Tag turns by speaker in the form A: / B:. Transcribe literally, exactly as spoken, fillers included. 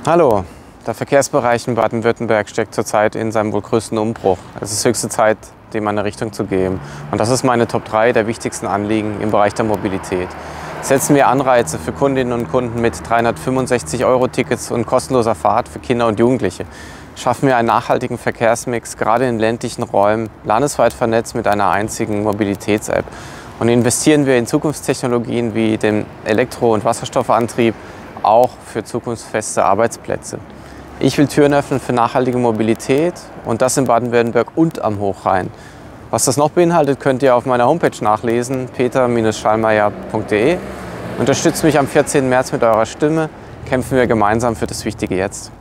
A: Hallo, der Verkehrsbereich in Baden-Württemberg steckt zurzeit in seinem wohl größten Umbruch. Es ist höchste Zeit, dem eine Richtung zu geben. Und das ist meine Top drei der wichtigsten Anliegen im Bereich der Mobilität. Setzen wir Anreize für Kundinnen und Kunden mit dreihundertfünfundsechzig Euro Tickets und kostenloser Fahrt für Kinder und Jugendliche. Schaffen wir einen nachhaltigen Verkehrsmix, gerade in ländlichen Räumen, landesweit vernetzt mit einer einzigen Mobilitäts-App. Und investieren wir in Zukunftstechnologien wie den Elektro- und Wasserstoffantrieb, auch für zukunftsfeste Arbeitsplätze. Ich will Türen öffnen für nachhaltige Mobilität und das in Baden-Württemberg und am Hochrhein. Was das noch beinhaltet, könnt ihr auf meiner Homepage nachlesen, peter Bindestrich schallmeier punkt de. Unterstützt mich am vierzehnten März mit eurer Stimme. Kämpfen wir gemeinsam für das Wichtige Jetzt.